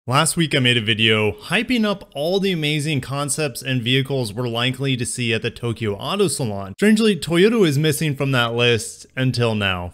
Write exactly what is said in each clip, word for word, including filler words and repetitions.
Last week I made a video hyping up all the amazing concepts and vehicles we're likely to see at the Tokyo Auto Salon. Strangely, Toyota is missing from that list until now.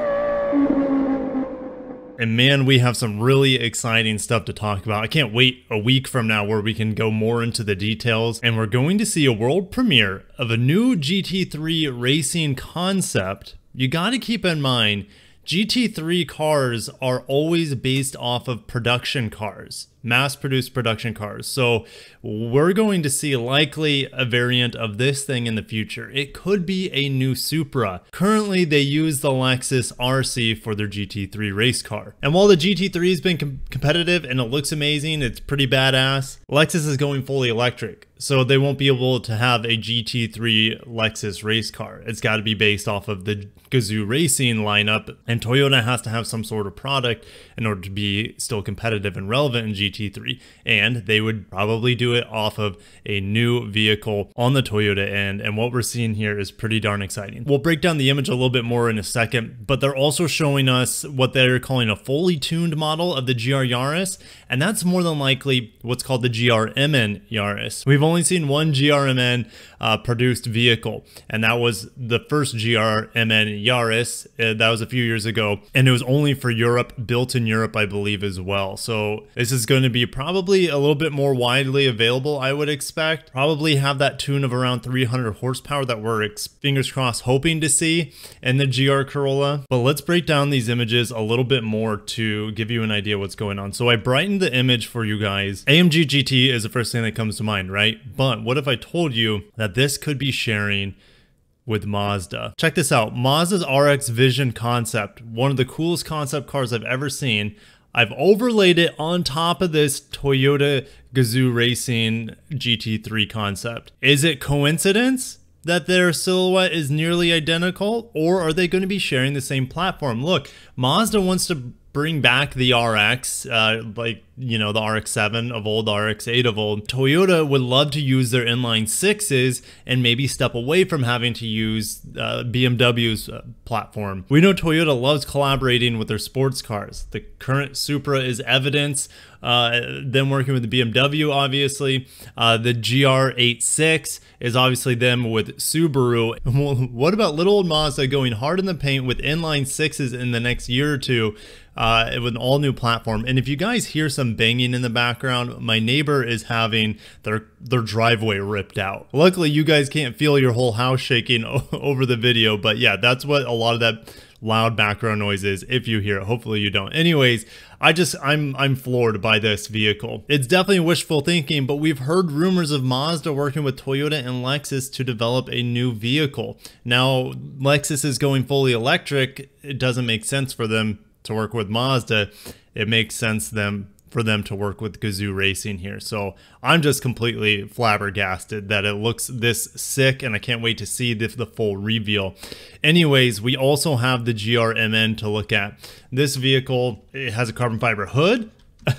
And man, we have some really exciting stuff to talk about. I can't wait a week from now where we can go more into the details. And we're going to see a world premiere of a new G T three racing concept. You got to keep in mind, G T three cars are always based off of production cars, mass-produced production cars. So we're going to see likely a variant of this thing in the future. It could be a new Supra. Currently, they use the Lexus R C for their G T three race car. And while the G T three has been com competitive and it looks amazing, it's pretty badass, Lexus is going fully electric. So they won't be able to have a G T three Lexus race car. It's got to be based off of the Gazoo Racing lineup, and Toyota has to have some sort of product in order to be still competitive and relevant in G T three, and they would probably do it off of a new vehicle on the Toyota end, and what we're seeing here is pretty darn exciting. We'll break down the image a little bit more in a second, but they're also showing us what they're calling a fully tuned model of the G R Yaris, and that's more than likely what's called the G R M N Yaris. We've only seen one G R M N uh, produced vehicle, and that was the first G R M N Yaris. Uh, that was a few years ago, and it was only for Europe, built in Europe, I believe, as well. So this is going to be probably a little bit more widely available, I would expect. Probably have that tune of around three hundred horsepower that we're, fingers crossed, hoping to see in the G R Corolla. But let's break down these images a little bit more to give you an idea what's going on. So I brightened the image for you guys. A M G G T is the first thing that comes to mind, right? But what if I told you that this could be sharing with Mazda? Check this out. Mazda's R X Vision concept, one of the coolest concept cars I've ever seen. I've overlaid it on top of this Toyota Gazoo Racing G T three concept. Is it coincidence that their silhouette is nearly identical, or are they going to be sharing the same platform? Look, Mazda wants to bring back the R X, uh, like, you know, the R X seven of old, R X eight of old. Toyota would love to use their inline sixes and maybe step away from having to use uh, B M W's uh, platform. We know Toyota loves collaborating with their sports cars. The current Supra is evidence. Uh, them working with the B M W, obviously. Uh, the G R eighty-six is obviously them with Subaru. What about little old Mazda going hard in the paint with inline sixes in the next year or two uh, with an all new platform? And if you guys hear some banging in the background, my neighbor is having their their driveway ripped out. Luckily, you guys can't feel your whole house shaking over the video, but yeah, that's what a lot of that loud background noise is, if you hear it. Hopefully you don't. Anyways, I just I'm I'm floored by this vehicle. It's definitely wishful thinking, but we've heard rumors of Mazda working with Toyota and Lexus to develop a new vehicle. Now, Lexus is going fully electric. It doesn't make sense for them to work with Mazda. It makes sense them for them to work with Gazoo Racing here. So I'm just completely flabbergasted that it looks this sick, and I can't wait to see the, the full reveal. Anyways, we also have the G R M N to look at. This vehicle, it has a carbon fiber hood.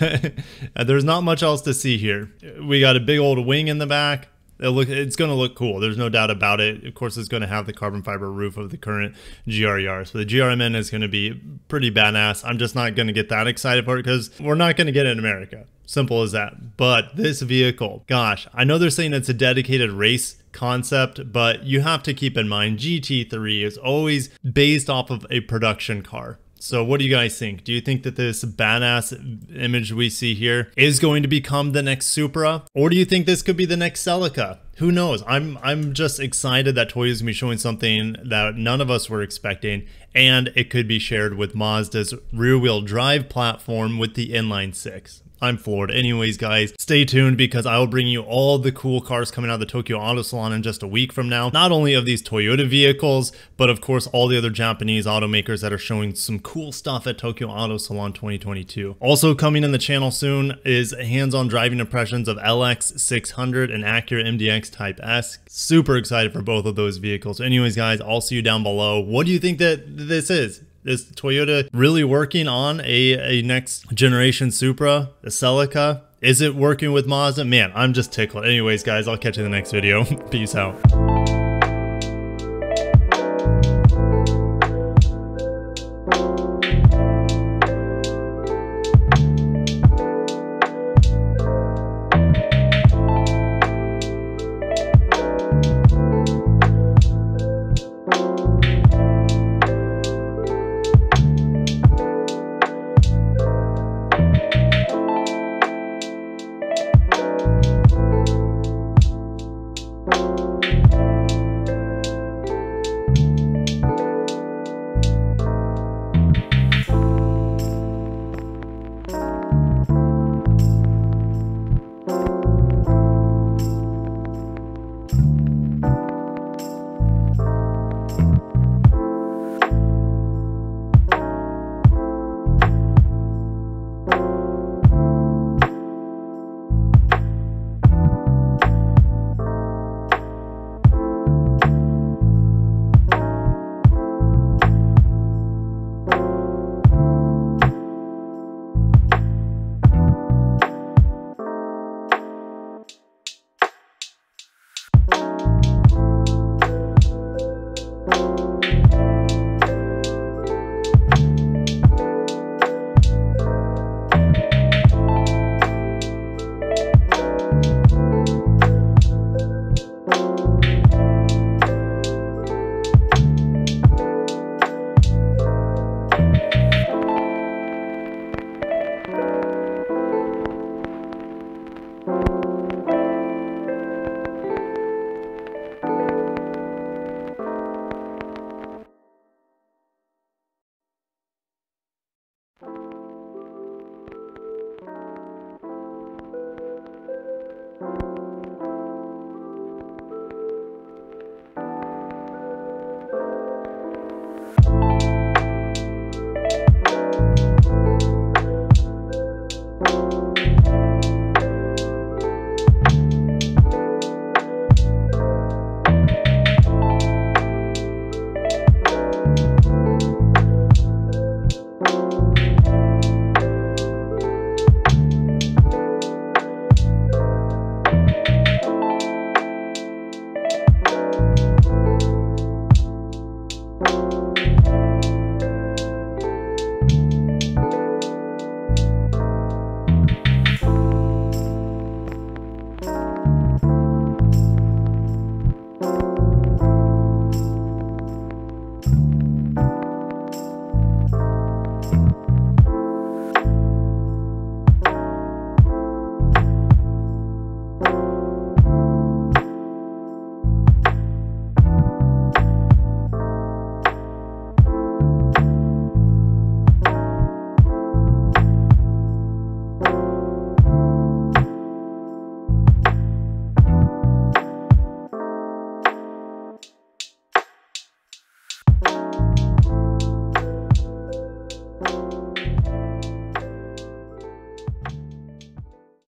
There's not much else to see here. We got a big old wing in the back. It look, it's going to look cool. There's no doubt about it. Of course, it's going to have the carbon fiber roof of the current G R Yaris. So the G R M N is going to be pretty badass. I'm just not going to get that excited for it because we're not going to get it in America. Simple as that. But this vehicle, gosh, I know they're saying it's a dedicated race concept, but you have to keep in mind G T three is always based off of a production car. So what do you guys think? Do you think that this badass image we see here is going to become the next Supra? Or do you think this could be the next Celica? Who knows? I'm I'm just excited that Toyota's going to be showing something that none of us were expecting, and it could be shared with Mazda's rear-wheel drive platform with the inline six. I'm floored. Anyways, guys, stay tuned because I will bring you all the cool cars coming out of the Tokyo Auto Salon in just a week from now. Not only of these Toyota vehicles, but of course all the other Japanese automakers that are showing some cool stuff at Tokyo Auto Salon twenty twenty-two. Also coming in the channel soon is hands-on driving impressions of L X six hundred and Acura M D X Type S. Super excited for both of those vehicles. Anyways, guys, I'll see you down below. What do you think that this is? Is Toyota really working on a, a next generation Supra, a Celica? Is it working with Mazda? Man, I'm just tickled. Anyways, guys, I'll catch you in the next video. Peace out.